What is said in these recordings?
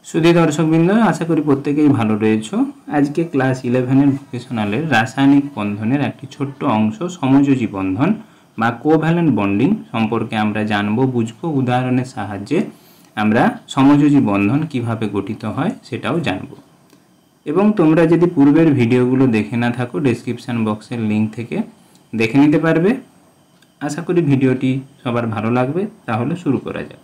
সুধী দর্শকবৃন্দ, আশা করি প্রত্যেকেই ভালো রয়েছ। আজকে ক্লাস 11 ভোকেশনালের রাসায়নিক বন্ধনের একটি ছোট্ট অংশ সমযোজী বন্ধন বা কোভ্যালেন্ট বন্ডিং সম্পর্কে আমরা জানবো, বুঝবো। উদাহরণের সাহায্যে আমরা সমযোজী বন্ধন কিভাবে গঠিত হয় সেটাও জানব। এবং তোমরা যদি পূর্বের ভিডিওগুলো দেখে না থাকো, ডেসক্রিপশন বক্সের লিঙ্ক থেকে দেখে নিতে পারবে। আশা করি ভিডিওটি সবার ভালো লাগবে। তাহলে শুরু করা যাক।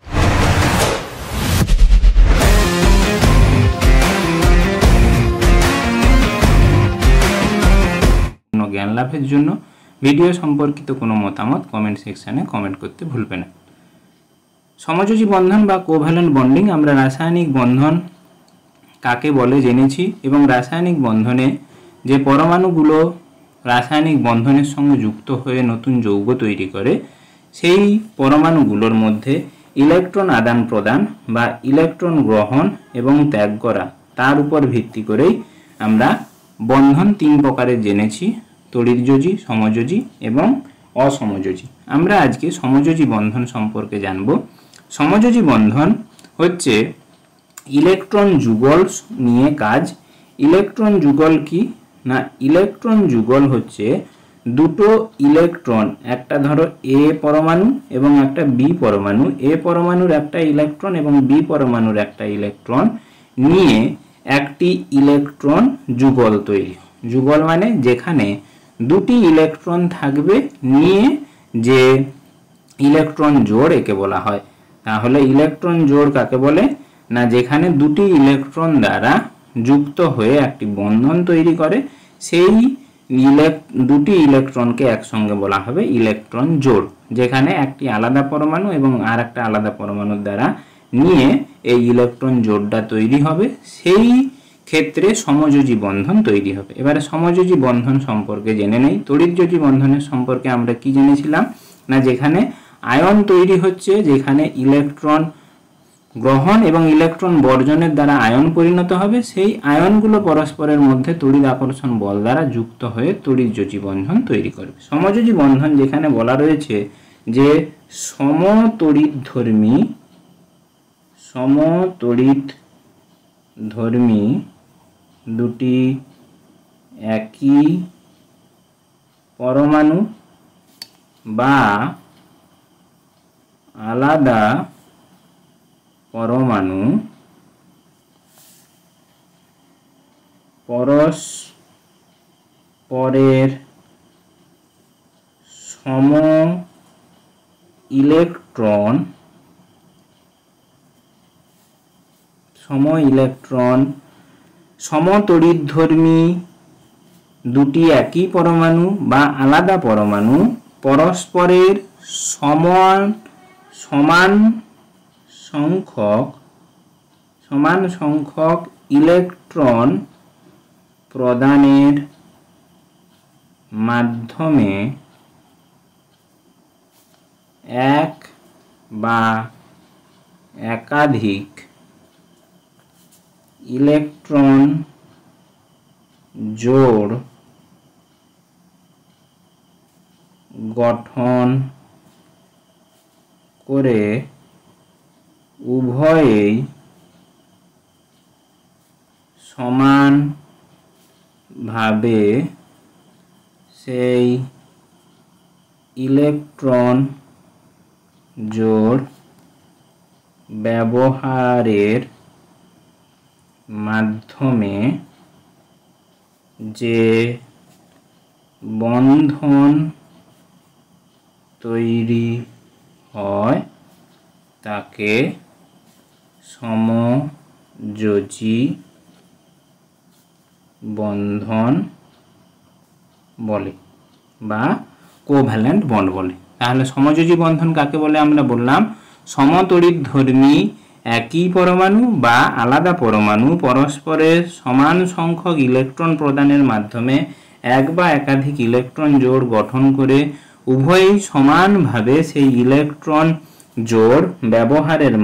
জ্ঞান লাভের জন্য ভিডিও সম্পর্কিত কোনো মতামত কমেন্ট সেকশনে কমেন্ট করতে ভুলবে না। সমযোজী বন্ধন বা কোভ্যালেন্ট বন্ডিং, আমরা রাসায়নিক বন্ধন কাকে বলে জেনেছি এবং রাসায়নিক বন্ধনে যে পরমাণুগুলো রাসায়নিক বন্ধনের সঙ্গে যুক্ত হয়ে নতুন যৌগ তৈরি করে, সেই পরমাণুগুলোর মধ্যে ইলেকট্রন আদান প্রদান বা ইলেকট্রন গ্রহণ এবং ত্যাগ করা, তার উপর ভিত্তি করেই আমরা বন্ধন তিন প্রকারের জেনেছি: তড়িৎযোজী, সমযোজী এবং অসমযোজী। আমরা আজকে সমযোজী বন্ধন সম্পর্কে জানব। সমযোজী বন্ধন হচ্ছে ইলেকট্রন যুগল নিয়ে কাজ। ইলেকট্রন যুগল কি না, ইলেকট্রন যুগল হচ্ছে দুটো ইলেকট্রন, একটা ধরো এ পরমাণু এবং একটা বি পরমাণু, এ পরমাণুর একটা ইলেকট্রন এবং বি পরমাণুর একটা ইলেকট্রন নিয়ে একটি ইলেকট্রন যুগল তৈরি। যুগল মানে যেখানে দুটি ইলেকট্রন থাকবে নিয়ে যে ইলেকট্রন জোড়, একে বলা হয়। তাহলে ইলেকট্রন জোড় কাকে বলে না, যেখানে দুটি ইলেকট্রন দ্বারা যুক্ত হয়ে একটি বন্ধন তৈরি করে, সেই দুটি ইলেকট্রনকে একসঙ্গে বলা হবে ইলেকট্রন জোড়। যেখানে একটি আলাদা পরমাণু এবং আর একটা আলাদা পরমাণুর দ্বারা নিয়ে এই ইলেকট্রন জোড়টা তৈরি হবে, সেই ক্ষেত্রে সমযোজী বন্ধন তৈরি হবে। এবারে সমযোজী বন্ধন সম্পর্কে জেনে নেই। তড়িৎযোজী বন্ধনের সম্পর্কে আমরা কি জেনেছিলাম না, যেখানে আয়ন তৈরি হচ্ছে, যেখানে ইলেকট্রন গ্রহণ এবং ইলেকট্রন বর্জনের দ্বারা আয়ন পরিণত হবে, সেই আয়নগুলো পরস্পরের মধ্যে তড়িৎ আকর্ষণ বল দ্বারা যুক্ত হয়ে তড়িৎযোজী বন্ধন তৈরি করবে। সমযোজী বন্ধন যেখানে বলা রয়েছে যে সমতড়িৎধর্মী দুটি একই পরমাণু বা আলাদা পরমাণু পরস্পরের সম ইলেকট্রন সমতড়িৎধর্মী দুটি একই পরমাণু বা আলাদা পরমাণু পরস্পরের সমান সংখ্যক ইলেকট্রন প্রদানের মাধ্যমে এক বা একাধিক ইলেকট্রন জোড় গঠন করে উভয়েই সমানভাবে সেই ইলেকট্রন জোড় ব্যবহারের মাধ্যমে যে বন্ধন তৈরি হয় তাকে সমযোজী বন্ধন বলে বা কোভ্যালেন্ট বন্ড বলে। তাহলে সমযোজী বন্ধন কাকে বলে আমরা বললাম, সমতড়িৎধর্মী একই পরমাণু বা আলাদা পরমাণু পরস্পরের সমান সংখ্যক ইলেকট্রন প্রদানের মাধ্যমে এক বা একাধিক ইলেকট্রন জোড় গঠন করে উভয়ই সমানভাবে সেই ইলেকট্রন জোড় ব্যবহারের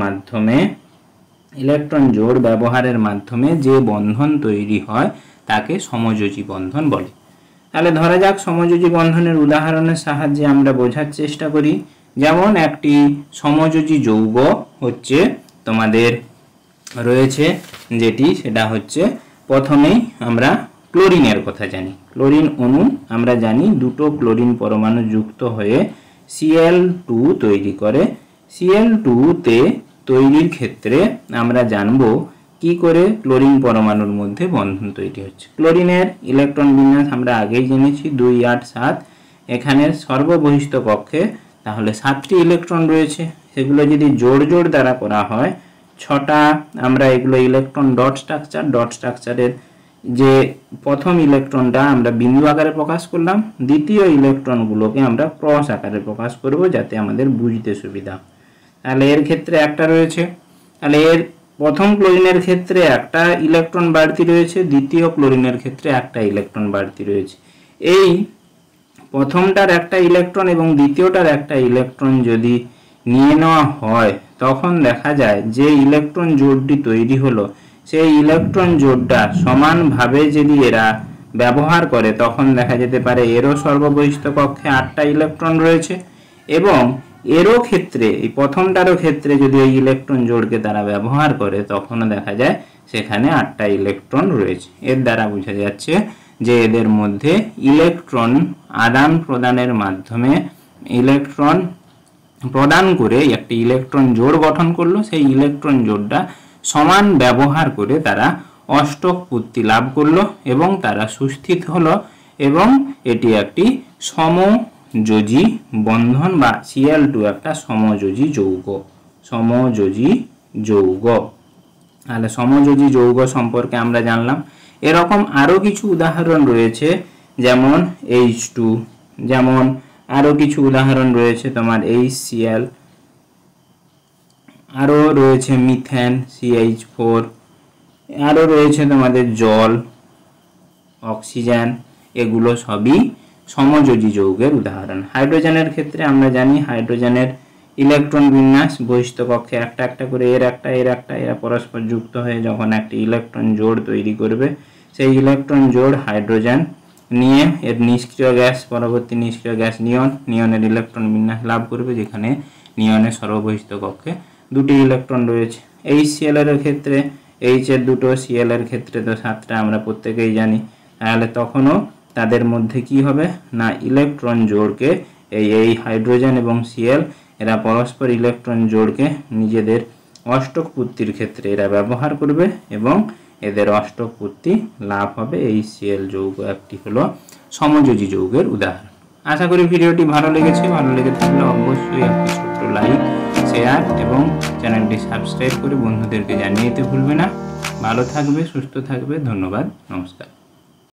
মাধ্যমে যে বন্ধন তৈরি হয় তাকে সমযোজী বন্ধন বলে। তাহলে ধরা যাক সমযোজী বন্ধনের উদাহরণের সাহায্যে আমরা বোঝার চেষ্টা করি। যেমন একটি সমযোজী যৌগ হচ্ছে তোমাদের রয়েছে যেটি, সেটা হচ্ছে প্রথমেই আমরা ক্লোরিনের কথা জানি। ক্লোরিন অণু আমরা জানি দুটো ক্লোরিন পরমাণু যুক্ত হয়ে Cl2 তৈরি করে। Cl2 তে তৈরির ক্ষেত্রে আমরা জানব কি করে ক্লোরিন পরমাণুর মধ্যে বন্ধন তৈরি হচ্ছে। ক্লোরিনের ইলেকট্রন বিন্যাস আমরা আগেই জেনেছি 2 8 7। এখানে সর্ববহিষ্ঠ কক্ষে তাহলে 7টি ইলেকট্রন রয়েছে, সেগুলো যদি জোড় জোড় দ্বারা করা হয় 6টা আমরা এগুলো ইলেকট্রন ডট স্ট্রাকচারের যে প্রথম ইলেকট্রনটা আমরা বিন্দু আকারে প্রকাশ করলাম, দ্বিতীয় ইলেকট্রনগুলোকে আমরা ক্রস আকারে প্রকাশ করব যাতে আমাদের বুঝতে সুবিধা। তাহলে এর ক্ষেত্রে একটা রয়েছে, তাহলে এর প্রথম ক্লোরিনের ক্ষেত্রে একটা ইলেকট্রন বাড়তি রয়েছে, দ্বিতীয় ক্লোরিনের ক্ষেত্রে একটা ইলেকট্রন বাড়তি রয়েছে। এই প্রথমটার একটা ইলেকট্রন এবং দ্বিতীয়টার একটা ইলেকট্রন যদি নিয়ে নেওয়া হয় তখন দেখা যায় যে ইলেকট্রন জোড়টি তৈরি হলো সেই ইলেকট্রন জোড়টা সমানভাবে যদি এরা ব্যবহার করে তখন দেখা যেতে পারে এরও সর্ববহিষ্ঠ কক্ষে 8টা ইলেকট্রন রয়েছে এবং এরও ক্ষেত্রে এই প্রথমটারও ক্ষেত্রে যদি এই ইলেকট্রন জোড়কে তারা ব্যবহার করে তখনও দেখা যায় সেখানে 8টা ইলেকট্রন রয়েছে। এর দ্বারা বোঝা যাচ্ছে যে এদের মধ্যে ইলেকট্রন আদান প্রদানের মাধ্যমে ইলেকট্রন প্রদান করে একটি ইলেকট্রন জোড় গঠন করলো, সেই ইলেকট্রন জোড়টা সমান ব্যবহার করে তারা অষ্টকপূর্তি লাভ করলো এবং তারা সুস্থিত হলো এবং এটি একটি সমযোজী বন্ধন বা Cl2 একটা সমযোজী যৌগ। তাহলে সমযোজী যৌগ সম্পর্কে আমরা জানলাম। এরকম আরো কিছু উদাহরণ রয়েছে, যেমন H2, যেমন আরো কিছু উদাহরণ রয়েছে তোমার HCl, আরো রয়েছে মিথেন CH4, আরো রয়েছে তোমাদের জল, অক্সিজেন, এগুলো সবই সমযোজী যৌগের উদাহরণ। হাইড্রোজেনের ক্ষেত্রে আমরা জানি হাইড্রোজেনের ইলেকট্রন বিন্যাস বহিষ্ঠ কক্ষে একটা একটা করে এর একটা এরা পরস্পর যুক্ত হয়ে যখন একটি ইলেকট্রন জোড় তৈরি করবে সেই ইলেকট্রন জোড় হাইড্রোজেন নিয়ে এর নিষ্ক্রিয় গ্যাস, পরবর্তী নিষ্ক্রিয় গ্যাস নিয়নের ইলেকট্রন বিন্যাস লাভ করবে, যেখানে নিয়নের সর্ববহিষ্ঠ কক্ষে 2টি ইলেকট্রন রয়েছে। HCl এর ক্ষেত্রে H এর 2টো, Cl এর ক্ষেত্রে তো 7টা আমরা প্রত্যেকেই জানি। তাহলে তখনও তাদের মধ্যে কি হবে না ইলেকট্রন জোড়কে এই হাইড্রোজেন এবং Cl এরা পরস্পর ইলেকট্রন জোড়কে নিজেদের অষ্টকপূর্তির ক্ষেত্রে এরা ব্যবহার করবে এবং এদের অষ্টকপূর্তি লাভ হবে। HCl যৌগ একটি হলো সমযোজী যৌগের উদাহরণ। আশা করি ভিডিওটি ভালো লেগেছে। ভালো লেগে থাকলে অবশ্যই একটি ছোট্ট লাইক, শেয়ার এবং চ্যানেলটি সাবস্ক্রাইব করে বন্ধুদেরকে জানিয়ে দিতে ভুলবে না। ভালো থাকবে, সুস্থ থাকবে। ধন্যবাদ, নমস্কার।